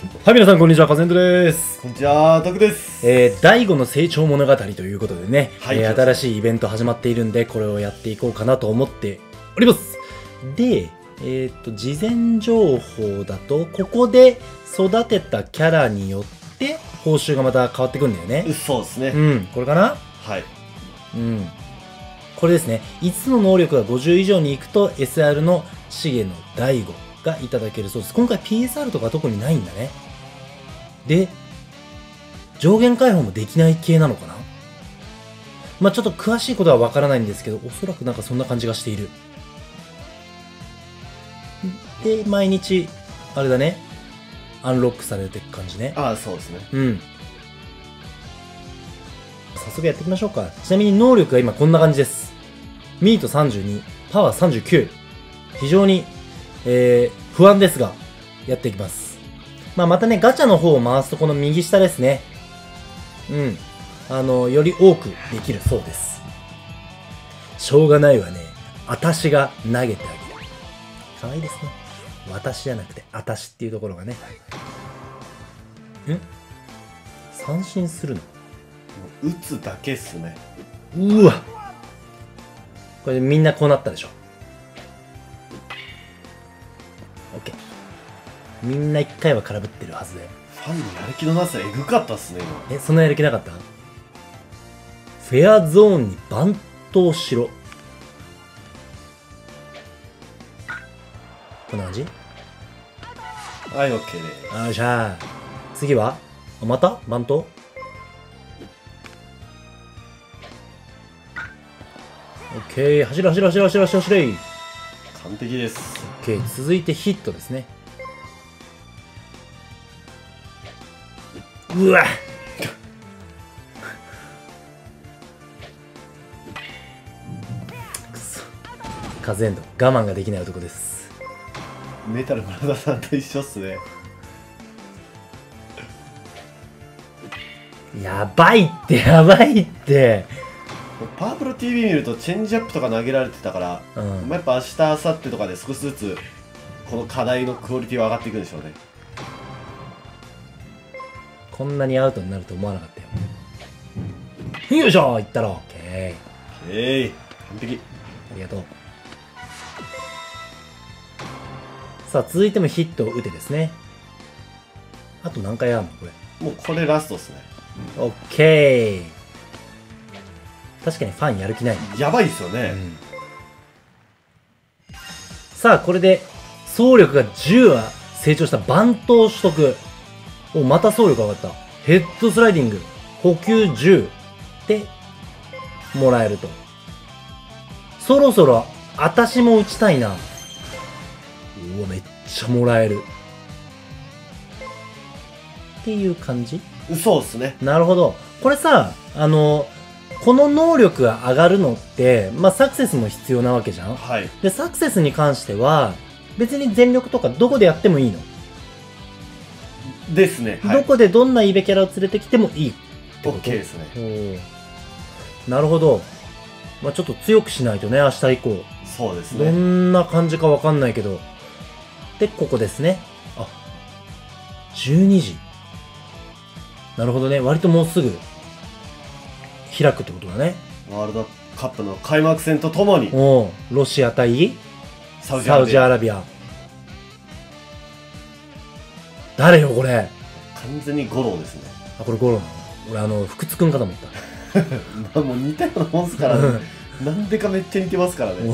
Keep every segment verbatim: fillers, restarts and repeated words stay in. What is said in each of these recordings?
はい、皆さんこんにちは、カゼントです。 こんにちは、タクです。 えー、大悟の成長物語ということでね、 はい、 えー、新しいイベント始まっているんで、これをやっていこうかなと思っております。で、えっと、事前情報だと、ここで育てたキャラによって、報酬がまた変わってくんだよね。 そうですね。 うん、これかな？ はい。 うん。これですね、いつつの能力がごじゅう以上に行くと、エスアール の重野大悟がいただけるそうです。今回 ピーエスアール とか特にないんだね。で、上限解放もできない系なのかな？まあちょっと詳しいことはわからないんですけど、おそらくなんかそんな感じがしている。で、毎日、あれだね、アンロックされていく感じね。 ああ、そうですね。 うん。早速やっていきましょうか。ちなみに能力が今こんな感じです。ミートさんじゅうに、パワーさんじゅうきゅう。非常に、えー、不安ですが、やっていきます。まあ、またね、ガチャの方を回すとこの右下ですね。うん。あの、より多くできるそうです。しょうがないわね。あたしが投げてあげる。かわいいですね。私じゃなくて、あたしっていうところがね。ん？三振するの？ 打つだけっすね。 うわ！これでみんなこうなったでしょ。OK。みんな一回は空振ってるはずだよ。 ファンのやる気のなさえぐかったっすね、 今。え、そんなやる気なかった？フェアゾーンにバントしろ。こんな感じ？ はい、OK です。 よっしゃー。次はあ、またバント？オッケー、走れ走れ走れ走れ走れ走れ。 完璧です。 オッケー、続いてヒットですね。うわっくそ。カズエンド、我慢ができない男です。 メタル村田さんと一緒っすね。 やばいってやばいって。 パワープロ ティーブイ 見るとチェンジアップとか投げられてたから、うん、まあやっぱ明日明後日とかで少しずつこの課題のクオリティは上がっていくんでしょうね。 こんなにアウトになると思わなかったよ。よいしょ、いったろ。オッケー。 オッケー、完璧。 ありがとう。さあ、続いてもヒットを打てですね。あと何回あるのこれ？ もうこれラストですね。 オッケー。確かにファンやる気ない。 やばいですよね。うん、 さあ、これで総力がじゅうは成長したバントを取得。お、また総力上がった。ヘッドスライディング、補給じゅうでもらえると。そろそろあたしも打ちたいな。うわ、めっちゃもらえる。っていう感じ？ そうっすね。 なるほど。これさ、あの、この能力が上がるのって、まあ、サクセスも必要なわけじゃん。 はい。 で、サクセスに関しては、別に全力とかどこでやってもいいの？ ですね。はい、 どこでどんなイベキャラを連れてきてもいいってこと？ OK ですね。 なるほど。まあ、ちょっと強くしないとね、明日以降。 そうですね。 どんな感じかわかんないけど。で、ここですね。あ、じゅうにじ。なるほどね。割ともうすぐ開くってことだね。 ワールドカップの開幕戦とともに。 おう、ロシア対サウジアラビア。サウジアラビア。誰よこれ？ 完全に五郎ですね。あ、 これ五郎なの？俺あの福津くんかと思った。 もう似たようなもんすからね。なんでかめっちゃ似てますからね。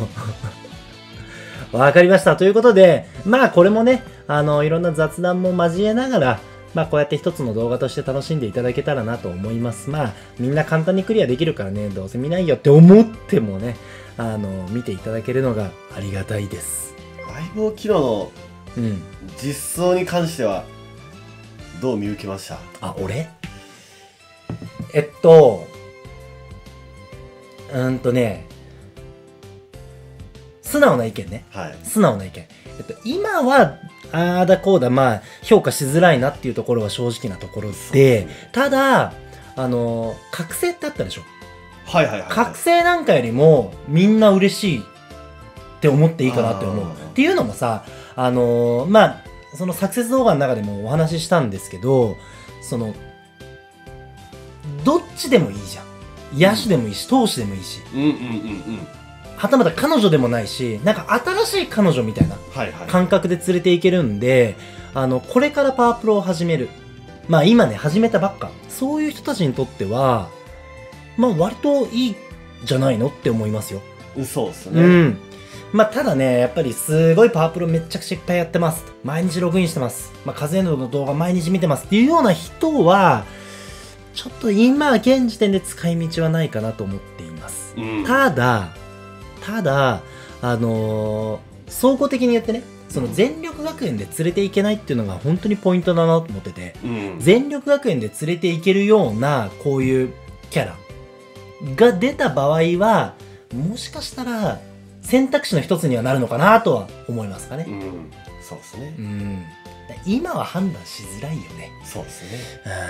わかりました。ということで、まあこれもね、あのいろんな雑談も交えながら、まあこうやって一つの動画として楽しんでいただけたらなと思います。まあみんな簡単にクリアできるからね、どうせ見ないよって思ってもね、あの見ていただけるのがありがたいです。 相棒機能の実装に関してはどう見受けました？ あ、俺？えっと、うーんとね、素直な意見ね。 はい。 素直な意見。えっと、今は、あーだこうだ、まあ、評価しづらいなっていうところは正直なところで、ただ、あの、覚醒ってあったでしょ？ はいはいはい、はい。 覚醒なんかよりも、みんな嬉しいって思っていいかなって思う。っていうのもさ、あのー、まあ、 そのサクセス動画の中でもお話ししたんですけど、そのどっちでもいいじゃん。野手でもいいし、投手でもいいし、 うんうんうんうんはたまた彼女でもないし、なんか新しい彼女みたいな感覚で連れていけるんで、あのこれからパワープロを始める、まあ今ね始めたばっか、そういう人たちにとってはまあ割といいんじゃないのって思いますよ。 そうですね。 うん。まあただね、やっぱりすごいパワープロめっちゃくちゃいっぱいやってます。毎日ログインしてます。まあ風エンドの動画毎日見てますっていうような人は、ちょっと今現時点で使い道はないかなと思っています。うん、ただ、ただ、あのー、総合的に言ってね、その全力学園で連れていけないっていうのが本当にポイントだなと思ってて、うん、全力学園で連れていけるようなこういうキャラが出た場合は、もしかしたら選択肢の一つにはなるのかなとは思いますかね。うん、 そうですね。 うん、今は判断しづらいよね。 そうですね。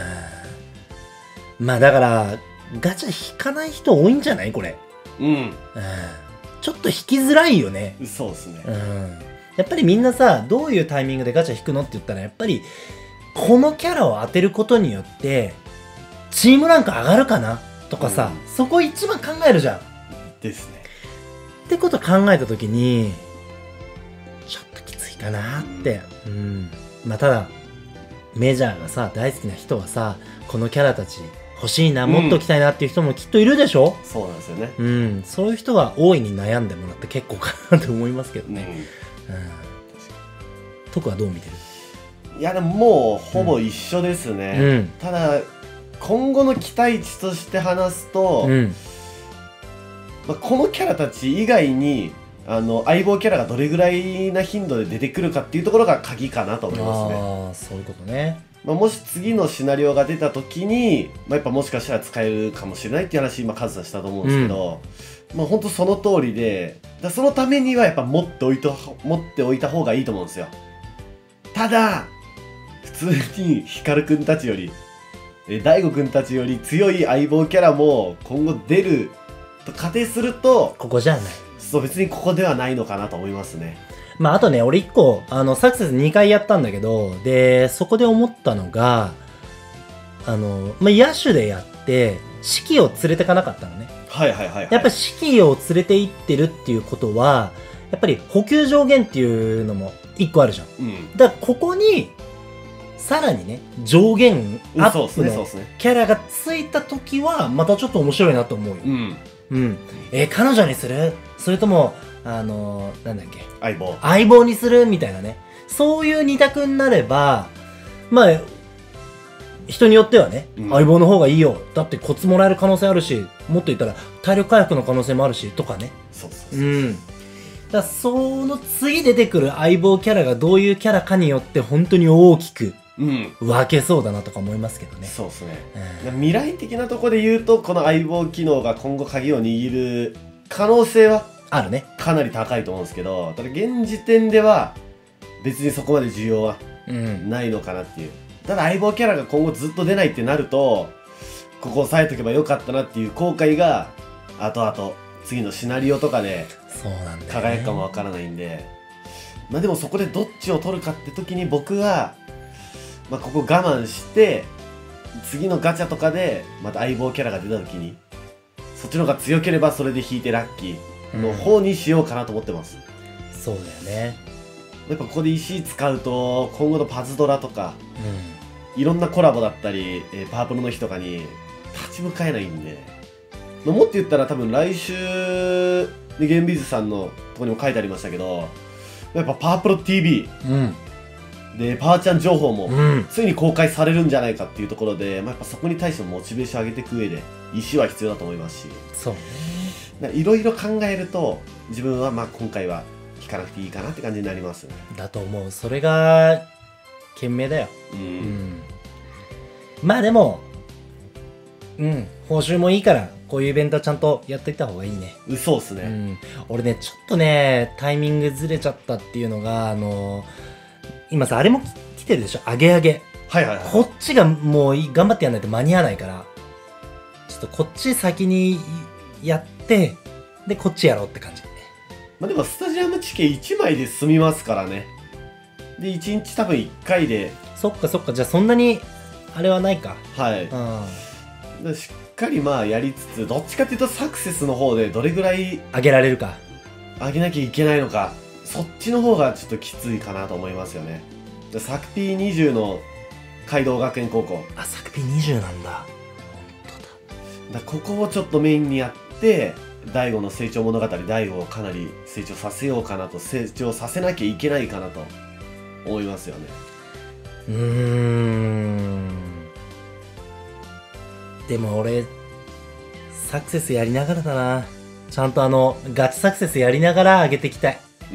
まあだからガチャ引かない人多いんじゃないこれ。うん。うんちょっと引きづらいよね。 そうですね。 うん。やっぱりみんなさ、どういうタイミングでガチャ引くのって言ったら、やっぱり、このキャラを当てることによって、チームランク上がるかなとかさ、うん、そこ一番考えるじゃん。 ですね。 ってこと考えたときに、ちょっときついかなって。うん。うん、まあただ、メジャーがさ、大好きな人はさ、このキャラたち、欲しいな、もっと来たいなっていう人もきっといるでしょ、 うん、そうなんですよね。 うん。そういう人は大いに悩んでもらって結構かなと思いますけどね。うん。うん、トクはどう見てる？ いやでももうほぼ一緒ですね。うん、ただ、今後の期待値として話すと、うん、まあ、このキャラたち以外に、あの相棒キャラがどれぐらいな頻度で出てくるかっていうところが鍵かなと思いますね。 ああ、そういうことね。 まあ、もし次のシナリオが出た時に、まあ、やっぱもしかしたら使えるかもしれないっていう話今カズさんしたと思うんですけど、うん、まあ本当その通りで、だそのためにはやっぱ持っておいと持っておいた方がいいと思うんですよ。ただ普通にヒカルくんたちより大悟くんたちより強い相棒キャラも今後出ると仮定すると、 ここじゃない、 そう別にここではないのかなと思いますね。 まあ、あとね、俺一個、あの、サクセスにかいやったんだけど、で、そこで思ったのが、あの、まあ、野手でやって、四季を連れてかなかったのね。 はいはいはい、はい。 やっぱ四季を連れて行ってるっていうことは、やっぱり補給上限っていうのも一個あるじゃん。うん。だからここに、さらにね、上限アップのキャラがついた時は、またちょっと面白いなと思うよ。うん。うん。えー、彼女にする？それとも、あのー、なんだっけ、 相棒相棒にするみたいなね、そういう二択になれば、まあ人によってはね、うん、相棒の方がいいよ、だってコツもらえる可能性あるし、もっと言ったら体力回復の可能性もあるしとかね。 そうそうそうそう、うん、 だその次出てくる相棒キャラがどういうキャラかによって本当に大きく分けそうだなとか思いますけどね。 そうですね、うん、未来的なところで言うと、この相棒機能が今後鍵を握る可能性はあるね。 かなり高いと思うんですけど、ただ現時点では別にそこまで需要はないのかなっていう、うん、ただ相棒キャラが今後ずっと出ないってなると、ここ押さえとけばよかったなっていう後悔が後々次のシナリオとかで輝くかもわからないんで、まあでもそこでどっちを取るかって時に僕は、まあ、ここ我慢して次のガチャとかでまた相棒キャラが出た時にそっちの方が強ければそれで引いてラッキーの方にしようかなと思ってます、 うん、そうだよね。 やっぱここで石使うと今後のパズドラとか、うん、いろんなコラボだったり、えー、パープルの日とかに立ち向かえないんで、まあ、もっと言ったら多分来週でゲームビズさんのとこにも書いてありましたけど、やっぱパワープロ ティービー、うん、でパワーちゃん情報もついに公開されるんじゃないかっていうところで、まあ、やっぱそこに対してもモチベーション上げていく上で石は必要だと思いますし、 そうね、 いろいろ考えると自分はまあ今回は引かなくていいかなって感じになりますね。 だと思う。それが賢明だよ。うん、うん、まあでもうん報酬もいいからこういうイベントはちゃんとやっていった方がいいね。 そうっすね、 うん、俺ねちょっとねタイミングずれちゃったっていうのが、あのー、今さあれも来てるでしょ、上げ上げ。 はいはいはい。 こっちがもう頑張ってやんないと間に合わないから、ちょっとこっち先にやってでこっちやろうって感じ。 まあでもスタジアム地形いちまいで済みますからね。 でいちにち多分いっかいで、 そっかそっか、じゃあそんなにあれはないか。 はいうん、 しっかりまあやりつつ、どっちかっていうとサクセスの方でどれぐらい上げられるか、 上げなきゃいけないのか、そっちの方がちょっときついかなと思いますよね。サクピーにじゅうの街道学園高校、 あ、サクピにじゅうなんだ。 だここをちょっとメインにやって大悟の成長物語、大悟をかなり成長させようかなと、成長させなきゃいけないかなと思いますよね。 うーん、でも俺サクセスやりながらだな。ちゃんとあのガチサクセスやりながら上げていきたい。 うん、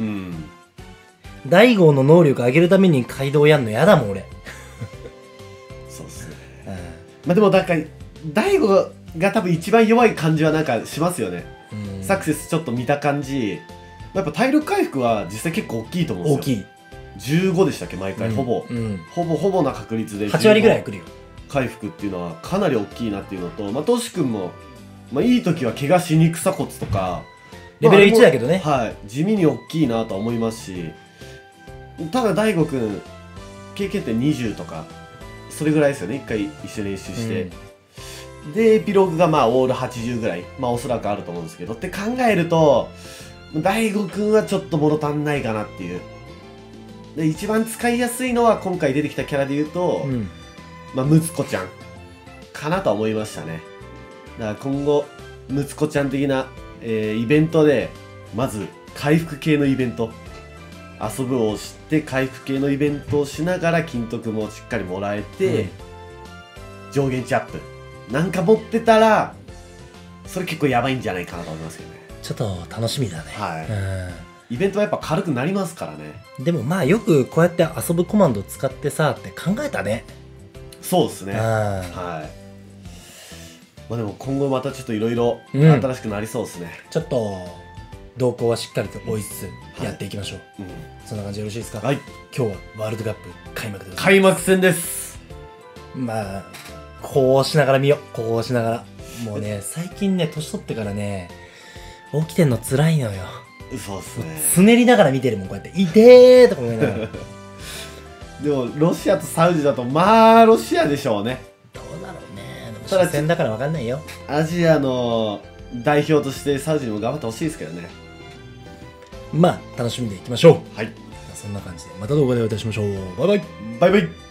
大悟の能力上げるために街道やんのやだもん俺。 そうっすね、 うん、 まあでもなんか大悟が多分一番弱い感じはなんかしますよね。 うん、 サクセスちょっと見た感じ、やっぱ体力回復は実際結構大きいと思うんですよ。 大きい。 じゅうごでしたっけ毎回、 うん、 ほぼ、 うん、 ほぼほぼな確率ではち割ぐらいくるよ回復っていうのはかなり大きいなっていうのと、まあトシ君も、まあ、いい時は怪我しにくさ骨とかレベルいちだけどね、 まあ、はい、地味に大きいなとは思いますし、ただ大悟君経験点にじゅうとかそれぐらいですよね、いっかい一緒に練習して、うん、でエピローグがまあオールはちじゅうぐらい、まあおそらくあると思うんですけどって考えると大悟君はちょっと物足んないかなっていう。で一番使いやすいのは今回出てきたキャラで言うと、うん、まあムツコちゃんかなとは思いましたね。だから今後ムツコちゃん的な、えー、イベントでまず回復系のイベント、遊ぶをして回復系のイベントをしながら金徳もしっかりもらえて、うん、上限値アップなんか持ってたらそれ結構やばいんじゃないかなと思いますけどね。 ちょっと楽しみだね。 はい、 うんイベントはやっぱ軽くなりますからね。 でもまあよくこうやって遊ぶコマンド使ってさって考えたね。 そうですね。はい。まあでも今後またちょっといろいろ新しくなりそうですね、 うん。ちょっと動向はしっかりと追いつつやっていきましょう。はい、うん、そんな感じでよろしいですか。はい。今日はワールドカップ開幕でございます。 開幕戦です。 まあこうしながら見よう。こうしながら。もうね最近ね年取ってからね起きてんの辛いのよ。 そうっすね。 つねりながら見てるもんこうやって「いてー」とか思いながら。 でもロシアとサウジだとまあロシアでしょうね。 どうだろうね。でも初戦だから分かんないよ。 アジアの代表としてサウジにも頑張ってほしいですけどね。 まあ楽しみでいきましょう。 はい。 そんな感じでまた動画でお会いいたしましょう。バイバイ。 バイバイ。